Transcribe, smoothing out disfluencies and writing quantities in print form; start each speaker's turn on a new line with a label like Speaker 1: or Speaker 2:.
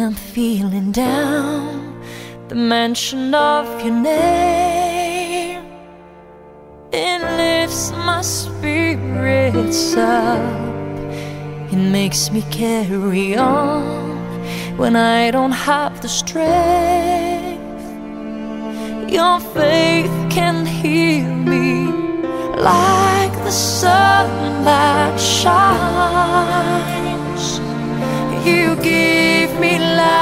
Speaker 1: I'm feeling down, the mention of your name, it lifts my spirits up. It makes me carry on when I don't have the strength. Your faith can heal me like the sun that shines. You give me life